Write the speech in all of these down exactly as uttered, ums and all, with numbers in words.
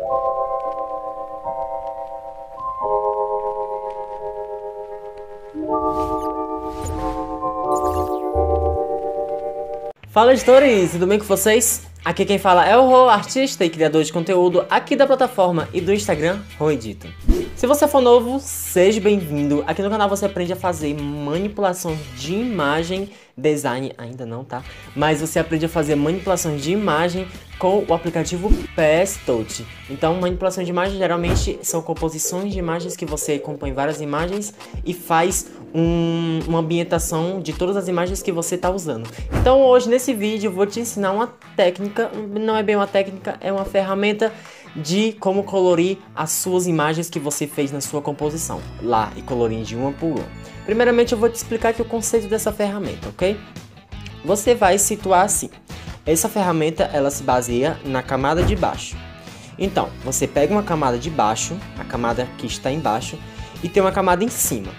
Fala, editores, tudo bem com vocês? Aqui quem fala é o Rô, artista e criador de conteúdo aqui da plataforma e do Instagram Rô Edito. Se você for novo, seja bem-vindo. Aqui no canal você aprende a fazer manipulação de imagem, design ainda não, tá? Mas você aprende a fazer manipulações de imagem com o aplicativo P S Touch. Então, manipulação de imagem geralmente são composições de imagens que você compõe várias imagens e faz um, uma ambientação de todas as imagens que você está usando. Então, hoje nesse vídeo eu vou te ensinar uma técnica, não é bem uma técnica, é uma ferramenta de como colorir as suas imagens que você fez na sua composição, lá e colorir de uma por uma. Primeiramente eu vou te explicar aqui o conceito dessa ferramenta, ok? Você vai situar assim. Essa ferramenta ela se baseia na camada de baixo. Então, você pega uma camada de baixo, a camada que está embaixo, e tem uma camada em cima.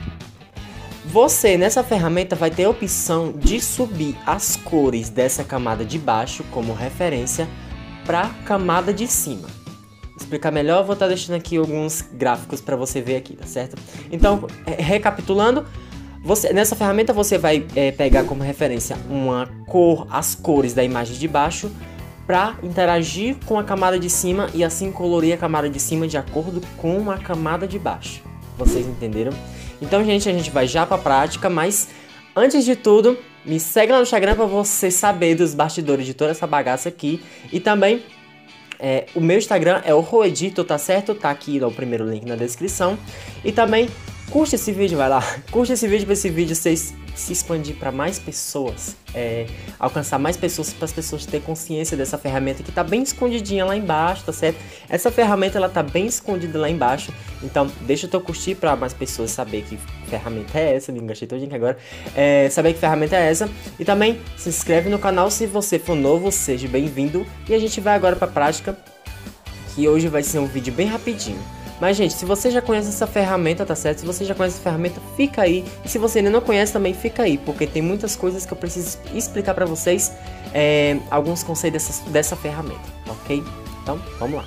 Você nessa ferramenta vai ter a opção de subir as cores dessa camada de baixo como referência para a camada de cima. Explicar melhor, eu vou estar deixando aqui alguns gráficos para você ver aqui, tá certo? Então, recapitulando, você, nessa ferramenta você vai é, pegar como referência uma cor, as cores da imagem de baixo para interagir com a camada de cima e assim colorir a camada de cima de acordo com a camada de baixo. Vocês entenderam? Então, gente, a gente vai já para a prática, mas antes de tudo, me segue lá no Instagram para você saber dos bastidores de toda essa bagaça aqui e também É, o meu Instagram é o Rô Edito, tá certo? Tá aqui no primeiro link na descrição. E também curte esse vídeo, vai lá. Curte esse vídeo para esse vídeo vocês se expandir para mais pessoas, é, alcançar mais pessoas, para as pessoas terem consciência dessa ferramenta que tá bem escondidinha lá embaixo, tá certo? Essa ferramenta ela tá bem escondida lá embaixo, então deixa o teu curtir para mais pessoas saber que ferramenta é essa. Me enganchei todinho aqui agora. É, saber que ferramenta é essa. E também se inscreve no canal se você for novo, seja bem-vindo. E a gente vai agora para a prática, que hoje vai ser um vídeo bem rapidinho. Mas, gente, se você já conhece essa ferramenta, tá certo? Se você já conhece essa ferramenta, fica aí. E se você ainda não conhece, também fica aí. Porque tem muitas coisas que eu preciso explicar pra vocês. É, alguns conceitos dessa, dessa ferramenta, ok? Então, vamos lá.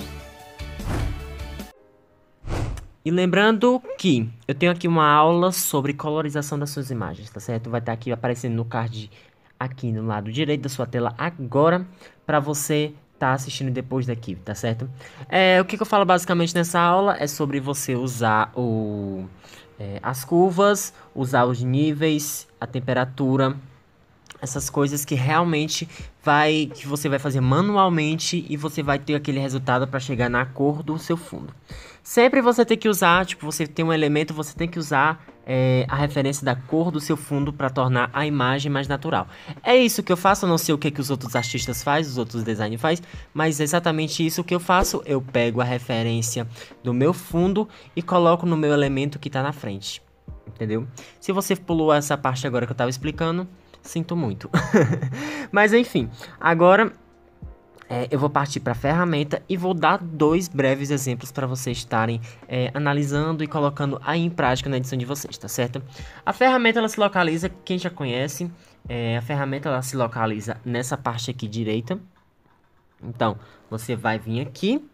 E lembrando que eu tenho aqui uma aula sobre colorização das suas imagens, tá certo? Vai estar aqui aparecendo no card aqui no lado direito da sua tela agora, pra você tá assistindo depois daqui, tá certo? É, o que, que eu falo basicamente nessa aula é sobre você usar o, é, as curvas, usar os níveis, a temperatura, essas coisas que realmente vai, que você vai fazer manualmente e você vai ter aquele resultado para chegar na cor do seu fundo. Sempre você tem que usar, tipo, você tem um elemento, você tem que usar é, a referência da cor do seu fundo para tornar a imagem mais natural. É isso que eu faço, eu não sei o que, que os outros artistas fazem, os outros designers fazem, mas é exatamente isso que eu faço. Eu pego a referência do meu fundo e coloco no meu elemento que está na frente, entendeu? Se você pulou essa parte agora que eu estava explicando, sinto muito. Mas enfim, agora é, eu vou partir para a ferramenta e vou dar dois breves exemplos para vocês estarem é, analisando e colocando aí em prática na edição de vocês, tá certo? A ferramenta ela se localiza, quem já conhece, é, a ferramenta ela se localiza nessa parte aqui direita. Então, você vai vir aqui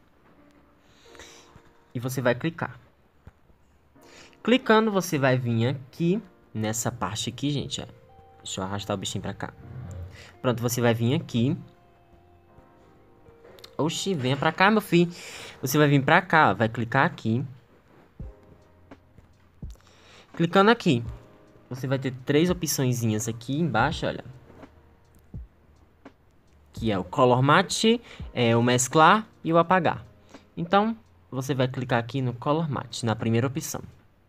e você vai clicar. Clicando, você vai vir aqui nessa parte aqui, gente, ó. Deixa eu arrastar o bichinho pra cá. Pronto, você vai vir aqui. Oxi, venha pra cá, meu filho. Você vai vir pra cá, vai clicar aqui. Clicando aqui, você vai ter três opçõezinhas aqui embaixo, olha. Que é o Color Matte, é o Mesclar e o Apagar. Então, você vai clicar aqui no Color Matte, na primeira opção.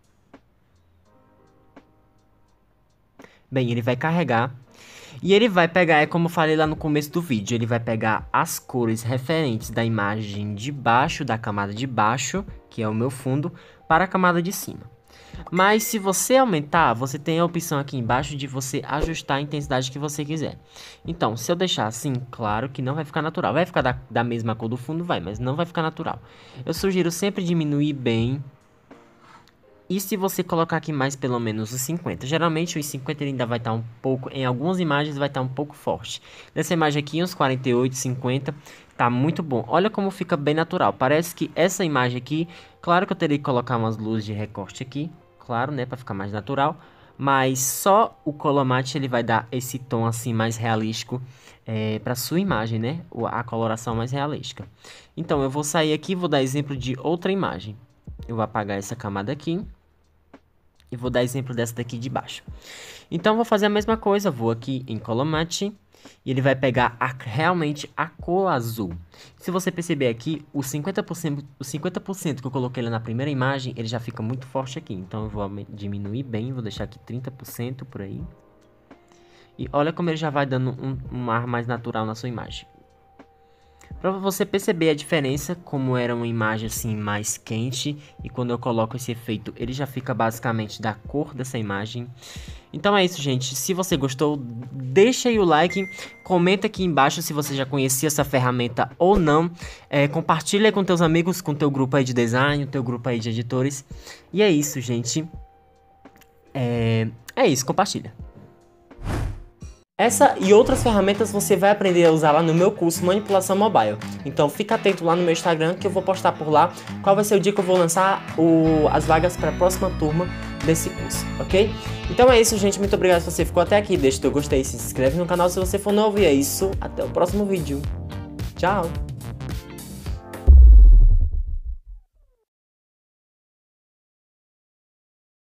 Bem, ele vai carregar e ele vai pegar, é como eu falei lá no começo do vídeo, ele vai pegar as cores referentes da imagem de baixo, da camada de baixo, que é o meu fundo, para a camada de cima. Mas se você aumentar, você tem a opção aqui embaixo de você ajustar a intensidade que você quiser. Então, se eu deixar assim, claro que não vai ficar natural. Vai ficar da, da mesma cor do fundo, vai, mas não vai ficar natural. Eu sugiro sempre diminuir bem. E se você colocar aqui mais pelo menos os cinquenta, geralmente os cinquenta ele ainda vai estar um pouco, em algumas imagens vai estar um pouco forte. Nessa imagem aqui, uns quarenta e oito, cinquenta, Tá muito bom. Olha como fica bem natural. Parece que essa imagem aqui... Claro que eu teria que colocar umas luzes de recorte aqui. Claro, né? Pra ficar mais natural. Mas só o Color Match ele vai dar esse tom assim mais realístico é, pra sua imagem, né? A coloração mais realística. Então eu vou sair aqui e vou dar exemplo de outra imagem. Eu vou apagar essa camada aqui. E vou dar exemplo dessa daqui de baixo. Então eu vou fazer a mesma coisa. Vou aqui em Color Match. E ele vai pegar a, realmente a cor azul. Se você perceber aqui, o cinquenta por cento, o cinquenta por cento que eu coloquei lá na primeira imagem, ele já fica muito forte aqui. Então eu vou diminuir bem, vou deixar aqui trinta por cento por aí. E olha como ele já vai dando um, um ar mais natural na sua imagem. Para você perceber a diferença, como era uma imagem assim mais quente, e quando eu coloco esse efeito, ele já fica basicamente da cor dessa imagem. Então é isso, gente. Se você gostou, deixa aí o like, comenta aqui embaixo se você já conhecia essa ferramenta ou não. É, compartilha com teus amigos, com teu grupo aí de design, teu grupo aí de editores. E é isso, gente. É, é isso, compartilha. Essa e outras ferramentas você vai aprender a usar lá no meu curso Manipulação Mobile. Então fica atento lá no meu Instagram que eu vou postar por lá qual vai ser o dia que eu vou lançar o, as vagas para a próxima turma desse curso, ok? Então é isso, gente. Muito obrigado se você ficou até aqui. Deixa o teu gostei, se inscreve no canal se você for novo. E é isso. Até o próximo vídeo. Tchau!